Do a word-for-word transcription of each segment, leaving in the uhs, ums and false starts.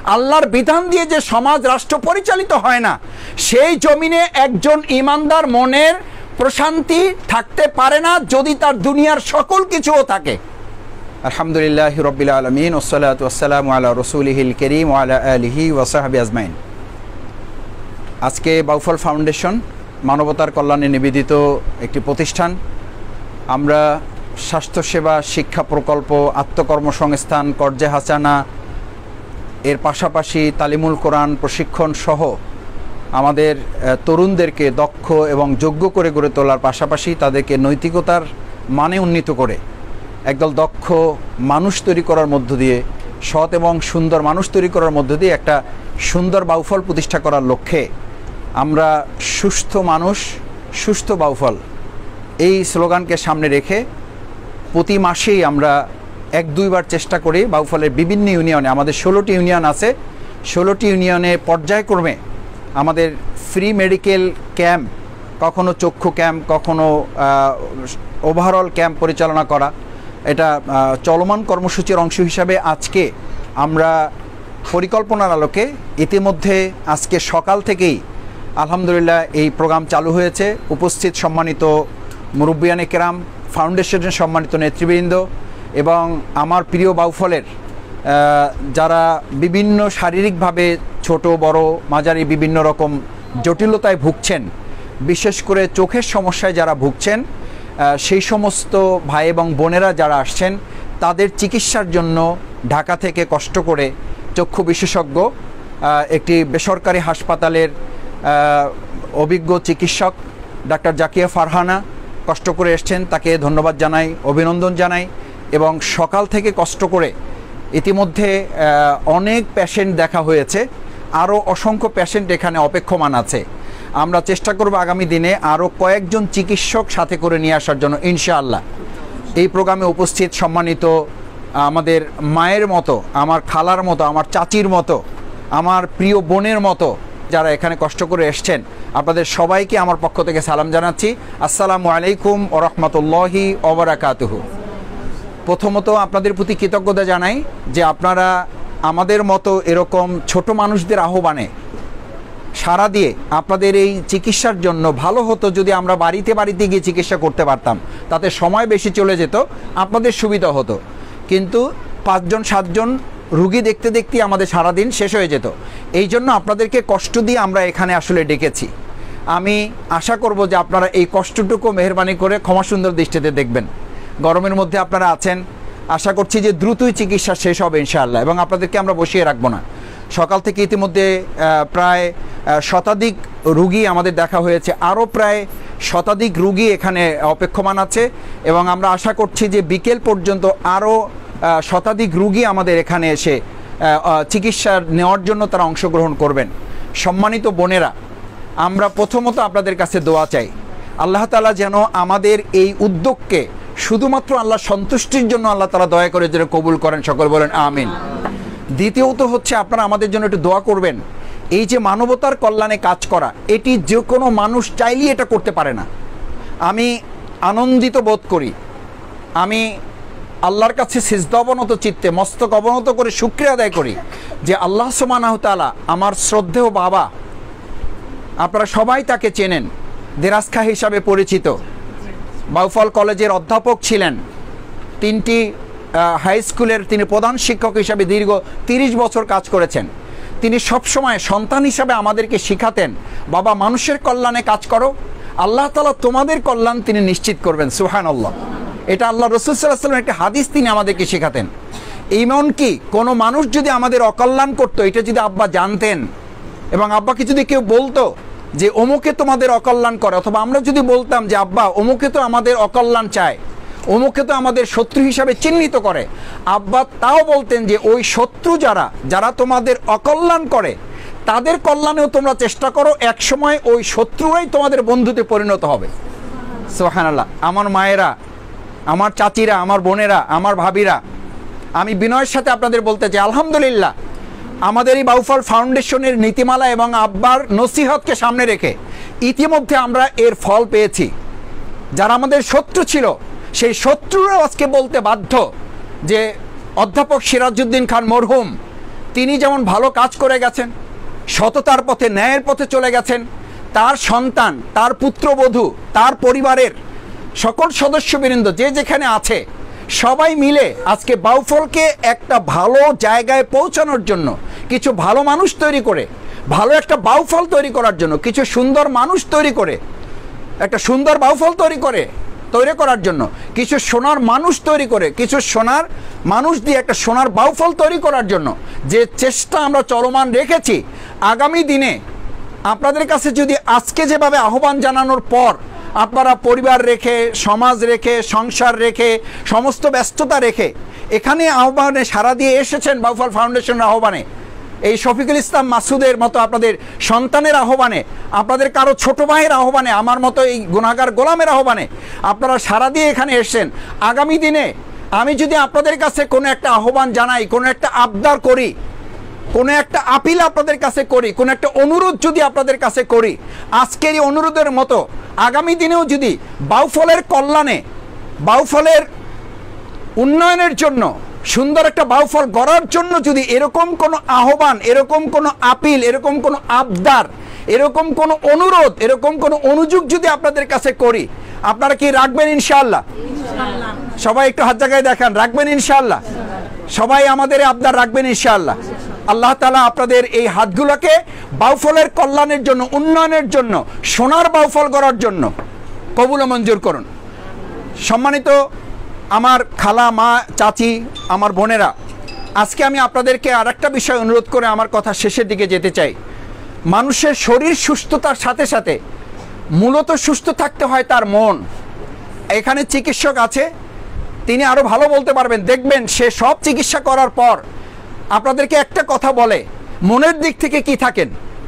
আল্লাহর বিধান দিয়ে যে সমাজ রাষ্ট্র পরিচালিত হয় না, সেই জমিনে একজন ইমানদার মনের প্রশান্তি থাকতে পারে না যদি তার দুনিয়ার সকল কিছুও থাকে। আলহামদুলিল্লাহি রাব্বিল আলামিন ওয়াসসালাতু ওয়াসসালামু আলা রাসূলিহিল কারীম ওয়া আলা আলিহি ওয়া সাহবিহি আজমাইন। আজকে বাউফল ফাউন্ডেশন মানবতার কল্যাণে নিবেদিত একটি প্রতিষ্ঠান। আমরা স্বাস্থ্যসেবা, শিক্ষা প্রকল্প, আত্মকর্মসংস্থান, কর্জে হাসানা, এর পাশাপাশি তালিমুল কোরআন প্রশিক্ষণ সহ আমাদের তরুণদেরকে দক্ষ এবং যোগ্য করে গড়ে তোলার পাশাপাশি তাদেরকে নৈতিকতার মানে উন্নীত করে একদল দক্ষ মানুষ তৈরি করার মধ্য দিয়ে, সৎ এবং সুন্দর মানুষ তৈরি করার মধ্য দিয়ে একটা সুন্দর বাউফল প্রতিষ্ঠা করার লক্ষ্যে আমরা সুস্থ মানুষ সুস্থ বাউফল এই স্লোগানকে সামনে রেখে প্রতি মাসেই আমরা এক দুইবার চেষ্টা করি বাউফলের বিভিন্ন ইউনিয়নে, আমাদের ষোলোটি ইউনিয়ন আছে, ষোলোটি ইউনিয়নে পর্যায়ক্রমে আমাদের ফ্রি মেডিকেল ক্যাম্প, কখনো চক্ষু ক্যাম্প, কখনো ওভারঅল ক্যাম্প পরিচালনা করা। এটা চলমান কর্মসূচির অংশ হিসাবে আজকে আমরা পরিকল্পনার আলোকে ইতিমধ্যে আজকে সকাল থেকেই আলহামদুলিল্লাহ এই প্রোগ্রাম চালু হয়েছে। উপস্থিত সম্মানিত মুরব্বিয়ানে কেরাম, ফাউন্ডেশনের সম্মানিত নেতৃবৃন্দ এবং আমার প্রিয় বাউফলের যারা বিভিন্ন শারীরিকভাবে ছোট বড় মাঝারি বিভিন্ন রকম জটিলতায় ভুগছেন, বিশেষ করে চোখের সমস্যায় যারা ভুগছেন, সেই সমস্ত ভাই এবং বোনেরা যারা আসছেন তাদের চিকিৎসার জন্য ঢাকা থেকে কষ্ট করে চক্ষু বিশেষজ্ঞ একটি বেসরকারি হাসপাতালের অভিজ্ঞ চিকিৎসক ডাক্তার জাকিয়া ফারহানা কষ্ট করে এসছেন, তাকে ধন্যবাদ জানাই, অভিনন্দন জানাই। এবং সকাল থেকে কষ্ট করে ইতিমধ্যে অনেক পেশেন্ট দেখা হয়েছে, আরও অসংখ্য পেশেন্ট এখানে অপেক্ষমান আছে। আমরা চেষ্টা করব আগামী দিনে আরও কয়েকজন চিকিৎসক সাথে করে নিয়ে আসার জন্য ইনশাআল্লাহ। এই প্রোগ্রামে উপস্থিত সম্মানিত আমাদের মায়ের মতো, আমার খালার মতো, আমার চাচির মতো, আমার প্রিয় বোনের মতো যারা এখানে কষ্ট করে এসছেন, আপনাদের সবাইকে আমার পক্ষ থেকে সালাম জানাচ্ছি। আসসালামু আলাইকুম ওয়া রাহমাতুল্লাহি ওয়া বারাকাতুহু। প্রথমত আপনাদের প্রতি কৃতজ্ঞতা জানাই যে আপনারা আমাদের মতো এরকম ছোট মানুষদের আহ্বানে সাড়া দিয়ে আপনাদের এই চিকিৎসার জন্য, ভালো হতো যদি আমরা বাড়িতে বাড়িতে গিয়ে চিকিৎসা করতে পারতাম, তাতে সময় বেশি চলে যেত, আপনাদের সুবিধা হতো। কিন্তু পাঁচজন সাতজন রুগী দেখতে দেখতেই আমাদের সারাদিন শেষ হয়ে যেত। এই জন্য আপনাদেরকে কষ্ট দিয়ে আমরা এখানে আসলে ডেকেছি। আমি আশা করব যে আপনারা এই কষ্টটুকু মেহেরবানি করে ক্ষমা সুন্দর দৃষ্টিতে দেখবেন। গরমের মধ্যে আপনারা আছেন, আশা করছি যে দ্রুতই চিকিৎসা শেষ হবে ইনশাআল্লাহ, এবং আপনাদেরকে আমরা বসিয়ে রাখবো না। সকাল থেকে ইতিমধ্যে প্রায় শতাধিক রুগী আমাদের দেখা হয়েছে, আরও প্রায় শতাধিক রুগী এখানে অপেক্ষমান আছে, এবং আমরা আশা করছি যে বিকেল পর্যন্ত আরও শতাধিক রুগী আমাদের এখানে এসে চিকিৎসা নেওয়ার জন্য তারা অংশগ্রহণ করবেন। সম্মানিত বোনেরা, আমরা প্রথমত আপনাদের কাছে দোয়া চাই, আল্লাহ তাআলা যেন আমাদের এই উদ্যোগকে শুধুমাত্র আল্লাহ সন্তুষ্টির জন্য আল্লাহ তাআলা দয়া করে যেন কবুল করেন, সকল বলেন আমিন। দ্বিতীয়ত হচ্ছে আপনারা আমাদের জন্য একটু দোয়া করবেন। এই যে মানবতার কল্যাণে কাজ করা, এটি যে কোনো মানুষ চাইলেই এটা করতে পারে না। আমি আনন্দিত বোধ করি, আমি আল্লাহর কাছে সিজদা অবনত চিত্তে মস্তক অবনত করে শুকরিয়া আদায় করি যে আল্লাহ সুবহানাহু ওয়া তাআলা আমার শ্রদ্ধেয় বাবা, আপনারা সবাই তাকে চেনেন, দেরাজ খা হিসাবে পরিচিত, বাউফল কলেজের অধ্যাপক ছিলেন, তিনটি হাই স্কুলের তিনি প্রধান শিক্ষক হিসাবে দীর্ঘ তিরিশ বছর কাজ করেছেন। তিনি সবসময় সন্তান হিসাবে আমাদেরকে শিখাতেন, বাবা মানুষের কল্যাণে কাজ করো, আল্লাহ তাআলা তোমাদের কল্যাণ তিনি নিশ্চিত করবেন। সুবহানাল্লাহ। এটা আল্লাহ রাসূল সাল্লাল্লাহু আলাইহি ওয়াসাল্লামের একটা হাদিস তিনি আমাদেরকে শেখাতেন। এমনকি কোনো মানুষ যদি আমাদের অকল্যাণ করতো, এটা যদি আব্বা জানতেন এবং আব্বাকে যদি কেউ বলতো যে অমুকে তোমাদের অকল্যাণ করে, অথবা আমরা যদি বলতাম যে আব্বা অমুকে তো আমাদের অকল্যাণ চায়, অমুকে তো আমাদের শত্রু হিসাবে চিহ্নিত করে, আব্বা তাও বলতেন যে ওই শত্রু যারা যারা তোমাদের অকল্যাণ করে তাদের কল্যাণেও তোমরা চেষ্টা করো, একসময় ওই শত্রুরাই তোমাদের বন্ধুতে পরিণত হবে। সুবহানাল্লাহ। আমার মায়েরা, আমার চাচিরা, আমার বোনেরা, আমার ভাবিরা, আমি বিনয়ের সাথে আপনাদের বলতে চাই আলহামদুলিল্লাহ, আমাদের এই বাউফল ফাউন্ডেশনের নীতিমালা এবং আব্বার নসিহতকে সামনে রেখে ইতিমধ্যে আমরা এর ফল পেয়েছি। যারা আমাদের শত্রু ছিল সেই শত্রুরাও আজকে বলতে বাধ্য যে অধ্যাপক সিরাজউদ্দিন খান মরহুম তিনি যেমন ভালো কাজ করে গেছেন, সততার পথে ন্যায়ের পথে চলে গেছেন, তার সন্তান, তার পুত্রবধূ, তার পরিবারের সকল সদস্যবৃন্দ যে যেখানে আছে সবাই মিলে আজকে বাউফলকে একটা ভালো জায়গায় পৌঁছানোর জন্য, কিছু ভালো মানুষ তৈরি করে, ভালো একটা বাউফল তৈরি করার জন্য, কিছু সুন্দর মানুষ তৈরি করে, একটা সুন্দর বাউফল তৈরি করে তৈরি করার জন্য, কিছু সোনার মানুষ তৈরি করে, কিছু সোনার মানুষ দিয়ে একটা সোনার বাউফল তৈরি করার জন্য যে চেষ্টা আমরা চলমান রেখেছি, আগামী দিনে আপনাদের কাছে যদি আজকে যেভাবে আহ্বান জানানোর পর আপনারা পরিবার রেখে, সমাজ রেখে, সংসার রেখে, সমস্ত ব্যস্ততা রেখে এখানে আহ্বানে সাড়া দিয়ে এসেছেন, বাউফল ফাউন্ডেশনের আহ্বানে, এই শফিকুল ইসলাম মাসুদের মতো আপনাদের সন্তানের আহ্বানে, আপনাদের কারো ছোট ভাইয়ের আহ্বানে, আমার মতো এই গুনাহগার গোলামের আহ্বানে আপনারা সাড়া দিয়ে এখানে এসেছেন। আগামী দিনে আমি যদি আপনাদের কাছে কোনো একটা আহ্বান জানাই, কোনো একটা আবদার করি, কোনো একটা আপিল আপনাদের কাছে করি, কোনো একটা অনুরোধ যদি আপনাদের কাছে করি, আজকের এই অনুরোধের মতো আগামী দিনেও যদি বাউফলের কল্যাণে, বাউফলের উন্নয়নের জন্য, সুন্দর একটা বাউফল গড়ার জন্য যদি এরকম কোনো আহ্বান, এরকম কোনো আপিল, এরকম কোনো আবদার, এরকম কোনো অনুরোধ, এরকম কোনো অনুযোগ যদি আপনাদের কাছে করি, আপনারা কি রাখবেন ইনশাআল্লাহ? সবাই একটু হাত জায়গায় দেখান, রাখবেন ইনশাআল্লাহ? সবাই আমাদের আবদার রাখবেন ইনশাআল্লাহ? আল্লাহ তাআলা আপনাদের এই হাতগুলোকে বাউফলের কল্যাণের জন্য, উন্নয়নের জন্য, সোনার বাউফল গড়ার জন্য কবুল ও মঞ্জুর করুন। সম্মানিত আমার খালা, মা, চাচি, আমার বোনেরা, আজকে আমি আপনাদেরকে আর একটা বিষয় অনুরোধ করে আমার কথা শেষের দিকে যেতে চাই। মানুষের শরীর সুস্থতার সাথে সাথে মূলত সুস্থ থাকতে হয় তার মন। এখানে চিকিৎসক আছে, তিনি আরও ভালো বলতে পারবেন। দেখবেন সে সব চিকিৎসা করার পর আপনাদেরকে একটা কথা বলে, মনের দিক থেকে কি থাকেন?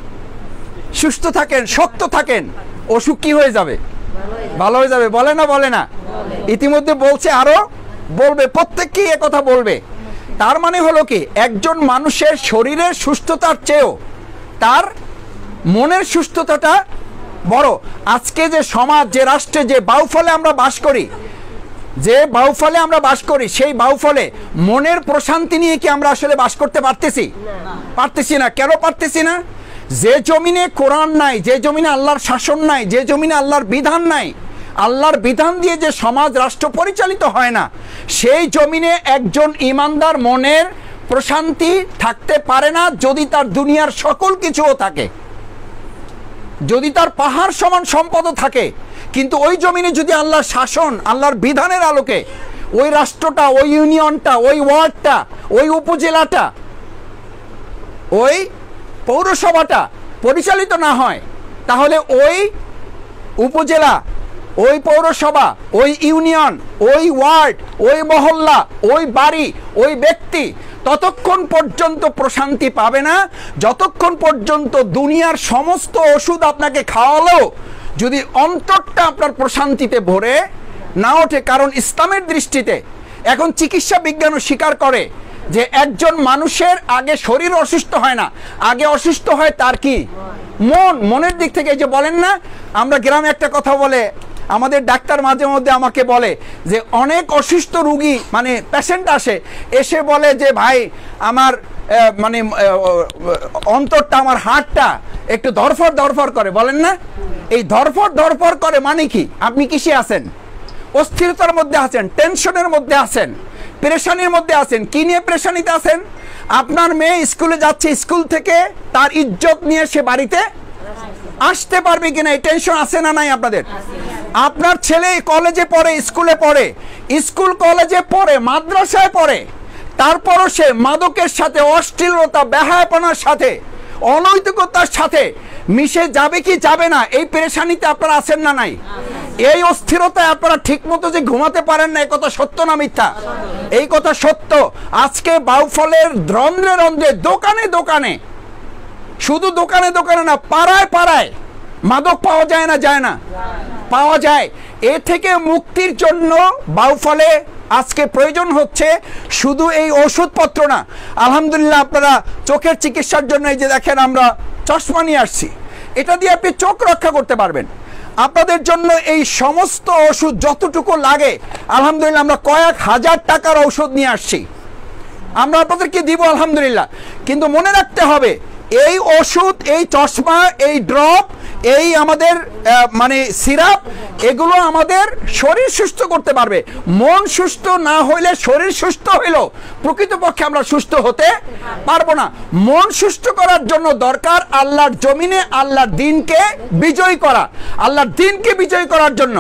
সুস্থ থাকেন, শক্ত থাকেন, অসুখ কি হয়ে যাবে? ভালো হয়ে যাবে। বলে না? বলে না? ইতিমধ্যে বলছে, আরো বলবে, প্রত্যেককেই এ কথা বলবে। তার মানে হলো কি, একজন মানুষের শরীরের সুস্থতার চেয়েও তার মনের সুস্থতাটা বড়। আজকে যে সমাজ, যে রাষ্ট্রে, যে বাউফলে আমরা বাস করি, যে বাউফলে আমরা বাস করি, সেই বাউফলে মনের প্রশান্তি নিয়ে কি আমরা আসলে বাস করতে পারতেছি? পারতেছি না। কেন পারতেছি না? যে জমিনে কোরআন নাই, যে জমিনে আল্লাহর শাসন নাই, যে জমিনে আল্লাহর বিধান নাই, আল্লাহর বিধান দিয়ে যে সমাজ রাষ্ট্র পরিচালিত হয় না, সেই জমিনে একজন ইমানদার মনের প্রশান্তি থাকতে পারে না যদি তার দুনিয়ার সকল কিছুও থাকে, যদি তার পাহাড় সমান সম্পদও থাকে, কিন্তু ওই জমিনে যদি আল্লাহর শাসন, আল্লাহর বিধানের আলোকে ওই রাষ্ট্রটা, ওই ইউনিয়নটা, ওই ওয়ার্ডটা, ওই উপজেলাটা, ওই পৌরসভাটা পরিচালিত না হয়, তাহলে ওই উপজেলা, ওই পৌরসভা, ওই ইউনিয়ন, ওই ওয়ার্ড, ওই মহল্লা, ওই বাড়ি, ওই ব্যক্তি ততক্ষণ পর্যন্ত প্রশান্তি পাবে না যতক্ষণ পর্যন্ত দুনিয়ার সমস্ত ওষুধ আপনাকে খাওয়ালেও যদি অন্তরটা আপনার প্রশান্তিতে ভরে না ওঠে। কারণ ইসলামের দৃষ্টিতে এখন চিকিৎসা বিজ্ঞানও স্বীকার করে যে একজন মানুষের আগে শরীর অসুস্থ হয় না, আগে অসুস্থ হয় তার কি? মন। মনের দিক থেকে, যে বলেন না, আমরা গ্রামে একটা কথা বলে, আমাদের ডাক্তার মাঝে মধ্যে আমাকে বলে যে অনেক অসুস্থ রুগী, মানে পেশেন্ট আসে, এসে বলে যে ভাই আমার মানে অন্তরটা, আমার হার্টটা একটু ধরফর ধরফর করে, বলেন না? এই ধরফর ধরফর করে মানে কি? আপনি কিসে আছেন? অস্থিরতার মধ্যে আছেন, টেনশনের মধ্যে আছেন, পেরেশানির মধ্যে আছেন। কি নিয়ে পেরেশানিতে আছেন? আপনার মেয়ে স্কুলে যাচ্ছে, স্কুল থেকে তার ইজ্জত নিয়ে সে বাড়িতে আসতে পারবে কিনা, এই টেনশন আছে না নাই আপনাদের? আপনার ছেলে কলেজে পড়ে, স্কুলে পড়ে, স্কুল কলেজে পড়ে, মাদ্রাসায় পড়ে, তারপরও সে মাদকের সাথে, অশ্লীলতা, বেহায়াপনার সাথে, অনৈতিকতার সাথে মিশে যাবে কি যাবে না, এই পেরেশানিতে আপনারা আছেন না নাই? এই অস্থিরতায় আপনারা ঠিক মতো যে ঘুমাতে পারেন না, এই কথা সত্য না মিথ্যা? এই কথা সত্য। আজকে বাউফলের রন্ধ্রে রন্ধ্রে, দোকানে দোকানে, শুধু দোকানে দোকানে না, পাড়ায় পাড়ায় মাদক পাওয়া যায় না? যায় না? পাওয়া যায়। এ থেকে মুক্তির জন্য বাউফলে আজকে প্রয়োজন হচ্ছে শুধু এই ওষুধপত্র না। আলহামদুলিল্লাহ, আপনারা চোখের চিকিৎসার জন্য এই যে দেখেন আমরা চশমা নিয়ে আসছি, এটা দিয়ে আপনি চোখ রক্ষা করতে পারবেন। আপনাদের জন্য এই সমস্ত ওষুধ যতটুকু লাগে, আলহামদুলিল্লাহ আমরা কয়েক হাজার টাকার ঔষধ নিয়ে আসছি। আমরা আপনাদেরকে দিব আলহামদুলিল্লাহ। কিন্তু মনে রাখতে হবে এই ওষুধ, এই চশমা, এই ড্রপ, এই আমাদের মানে সিরাপ, এগুলো আমাদের শরীর সুস্থ করতে পারবে। মন সুস্থ না হইলে শরীর সুস্থ হইলেও প্রকৃতপক্ষে আমরা সুস্থ হতে পারবো না। মন সুস্থ করার জন্য দরকার আল্লাহর জমিনে আল্লাহর দিনকে বিজয় করা। আল্লাহর দিনকে বিজয় করার জন্য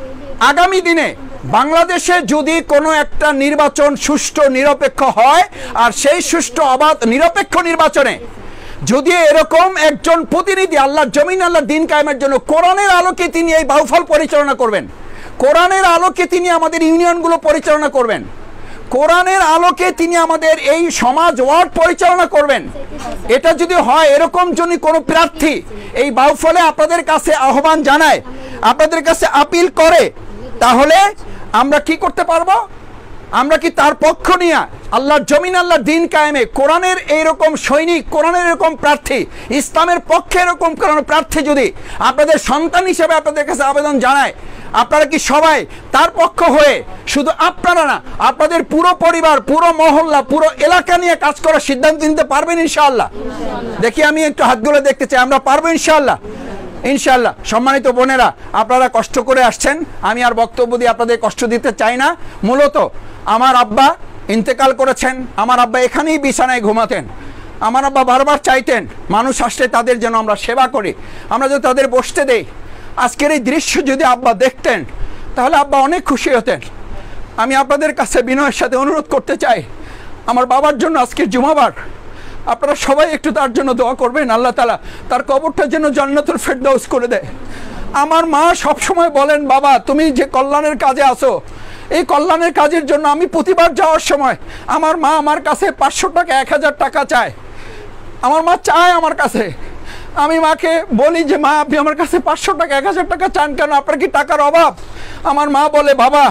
আগামী দিনে বাংলাদেশে যদি কোনো একটা নির্বাচন সুষ্ঠু নিরপেক্ষ হয়, আর সেই সুষ্ঠু অবাধ নিরপেক্ষ নির্বাচনে যদি এরকম একজন প্রতিনিধি আল্লাহর জমিন আল্লাহর দিন কায়েমের জন্য কোরআনের আলোকে তিনি এই বাউফল পরিচালনা করবেন, কোরআনের আলোকে তিনি আমাদের ইউনিয়নগুলো পরিচালনা করবেন, কোরআনের আলোকে তিনি আমাদের এই সমাজ ওয়ার্ড পরিচালনা করবেন, এটা যদি হয়, এরকম যদি কোনো প্রার্থী এই বাউফলে আপনাদের কাছে আহ্বান জানায়, আপনাদের কাছে আপিল করে, তাহলে আমরা কি করতে পারবো? আমরা কি তার পক্ষ নিয়ে আল্লাহর জমিন আল্লাহর দিন কায়েমে কোরআনের এইরকম সৈনিক, কোরআনের এরকম প্রার্থী, ইসলামের পক্ষে এরকম কোন প্রার্থী যদি আপনাদের সন্তান হিসেবে আপনাদের কাছে আবেদন জানায়, আপনারা কি সবাই তার পক্ষ হয়ে, শুধু আপনারা না, আপনাদের পুরো পরিবার, পুরো মহল্লা, পুরো এলাকা নিয়ে কাজ করার সিদ্ধান্ত নিতে পারবেন ইনশাআল্লাহ? দেখি আমি একটু হাতগুলো দেখতে চাই, আমরা পারবো ইনশাআল্লাহ? ইনশাআল্লাহ। সম্মানিত বোনেরা, আপনারা কষ্ট করে আসছেন, আমি আর বক্তব্য দিয়ে আপনাদের কষ্ট দিতে চাই না। মূলত আমার আব্বা ইন্তেকাল করেছেন, আমার আব্বা এখানেই বিছানায় ঘুমাতেন। আমার আব্বা বারবার চাইতেন মানুষ আসলে তাদের যেন আমরা সেবা করি, আমরা যদি তাদের বসতে দেই। আজকের এই দৃশ্য যদি আব্বা দেখতেন তাহলে আব্বা অনেক খুশি হতেন। আমি আপনাদের কাছে বিনয়ের সাথে অনুরোধ করতে চাই, আমার বাবার জন্য আজকের জুমাবার, আপনারা সবাই একটু তার জন্য দোয়া করবেন, আল্লাহ তাআলা তার কবরটা যেন জান্নাতুল ফেরদাউস করে দেয়। আমার মা সব সময় বলেন, বাবা তুমি যে কল্যাণের কাজে আছো, এই কল্যাণের কাজের জন্য আমি প্রতিবার যাওয়ার সময় আমার মা আমার কাছে পাঁচশো টাকা, এক হাজার টাকা চায়। আমার মা চায় আমার কাছে, আমি মাকে বলি যে মা আপনি আমার কাছে পাঁচশো টাকা, এক হাজার টাকা চান কেন? আপনার কি টাকার অভাব? আমার মা বলে, বাবা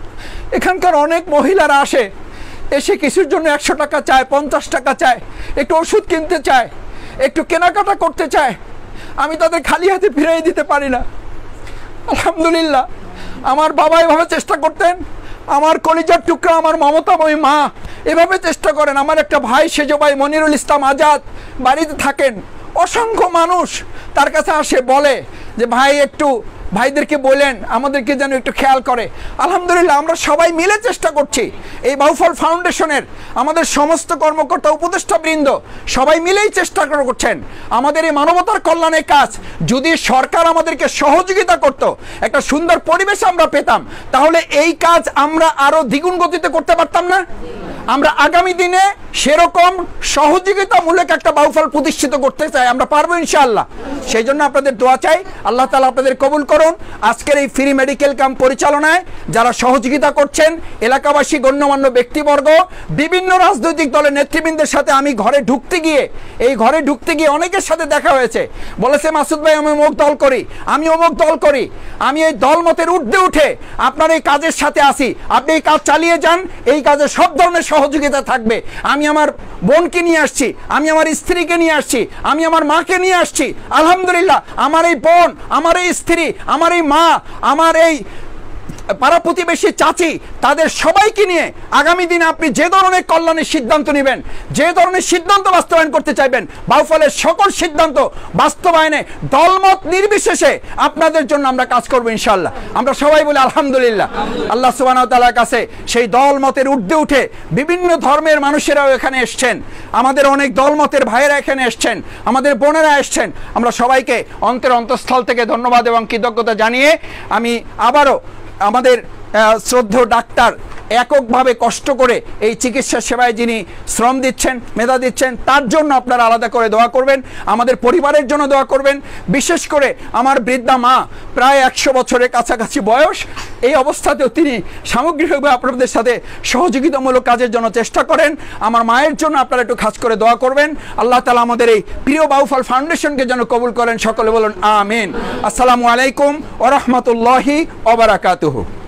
এখানকার অনেক মহিলারা আসে, এসে কিছুর জন্য একশো টাকা চায়, পঞ্চাশ টাকা চায়, একটু ওষুধ কিনতে চায়, একটু কেনাকাটা করতে চায়, আমি তাদের খালি হাতে ফিরিয়ে দিতে পারি না। আলহামদুলিল্লাহ আমার বাবা এভাবে চেষ্টা করতেন, আমার কলিজার টুকরা আমার মমতাময়ী মা এভাবে চেষ্টা করেন। আমার একটা ভাই, সেজ ভাই মনিরুল ইসলাম আজাদ বাড়িতে থাকেন, অসংখ্য মানুষ তার কাছে আসে, বলে যে ভাই একটু ভাইদেরকে বলেন আমাদেরকে যেন একটু খেয়াল করে। আলহামদুলিল্লাহ আমরা সবাই মিলে চেষ্টা করছি, এই বাউফল ফাউন্ডেশনের আমাদের সমস্ত কর্মকর্তা, উপদেষ্টা বৃন্দ সবাই মিলেই চেষ্টা করছেন আমাদের এই মানবতার কল্যাণের কাজ। যদি সরকার আমাদেরকে সহযোগিতা করত, একটা সুন্দর পরিবেশ আমরা পেতাম, তাহলে এই কাজ আমরা আরো দ্বিগুণ গতিতে করতে পারতাম না? আমরা আগামী দিনে সেরকম সহযোগিতামূলক একটা বাউফল প্রতিষ্ঠিত করতে চাই, আমরা পারবো ইনশাআল্লাহ। সেই জন্য আপনাদের দোয়া চাই, আল্লাহ তাআলা আপনাদের কবুল করুন। আজকের এই ফ্রি মেডিকেল ক্যাম্প পরিচালনায় যারা সহযোগিতা করছেন, এলাকাবাসী, গণ্যমান্য ব্যক্তিবর্গ, বিভিন্ন রাজনৈতিক দলের নেতৃবৃন্দের সাথে আমি ঘরে ঢুকতে গিয়ে এই ঘরে ঢুকতে গিয়ে অনেকের সাথে দেখা হয়েছে, বলেছে মাসুদ ভাই আমি অমুক দল করি, আমি অমুক দল করি, আমি এই দল মতের ঊর্ধ্বে উঠে আপনার এই কাজের সাথে আসি, আপনি এই কাজ চালিয়ে যান, এই কাজে সব ধরনের সহযোগিতা থাকবে। আমি আমার বোনকে নিয়ে আসছি, আমি আমার স্ত্রীকে নিয়ে আসছি, আমি আমার মাকে নিয়ে আসছি। আলহামদুলিল্লাহ আমার এই বোন, আমার এই স্ত্রী, আমার এই মা, আমার এই পাড়া প্রতিবেশী চাচি, তাদের সবাইকে নিয়ে আগামী দিনে আপনি যে ধরনের কল্যাণের সিদ্ধান্ত নেবেন, যে ধরনের সিদ্ধান্ত বাস্তবায়ন করতে চাইবেন, বাউফলের সকল সিদ্ধান্ত বাস্তবায়নে দলমত নির্বিশেষে আপনাদের জন্য আমরা কাজ করব ইনশাআল্লাহ। আমরা সবাই বলি আলহামদুলিল্লাহ। আল্লাহ সুবহানাহু ওয়া তাআলার কাছে সেই দলমতের ঊর্ধ্বে উঠে বিভিন্ন ধর্মের মানুষেরাও এখানে এসছেন, আমাদের অনেক দলমতের ভাইয়েরা এখানে এসছেন, আমাদের বোনেরা এসছেন। আমরা সবাইকে অন্তর অন্তঃস্থল থেকে ধন্যবাদ এবং কৃতজ্ঞতা জানিয়ে আমি আবারও আমাদের শ্রদ্ধেয় ডাক্তার এককভাবে কষ্ট করে এই চিকিৎসা সেবায় যিনি শ্রম দিচ্ছেন, মেধা দিচ্ছেন, তার জন্য আপনারা আলাদা করে দোয়া করবেন, আমাদের পরিবারের জন্য দোয়া করবেন। বিশেষ করে আমার বৃদ্ধা মা, প্রায় একশো বছরের কাছাকাছি বয়স, এই অবস্থাতেও তিনি সামগ্রিকভাবে আপনাদের সাথে সহযোগিতামূলক কাজের জন্য চেষ্টা করেন। আমার মায়ের জন্য আপনারা একটু খাস করে দোয়া করবেন। আল্লাহ তাআলা আমাদের এই প্রিয় বাউফল ফাউন্ডেশনকে যেন কবুল করেন, সকলে বলুন আমিন। আসসালামু আলাইকুম ওয়া রাহমাতুল্লাহি ওয়া বারাকাতুহু।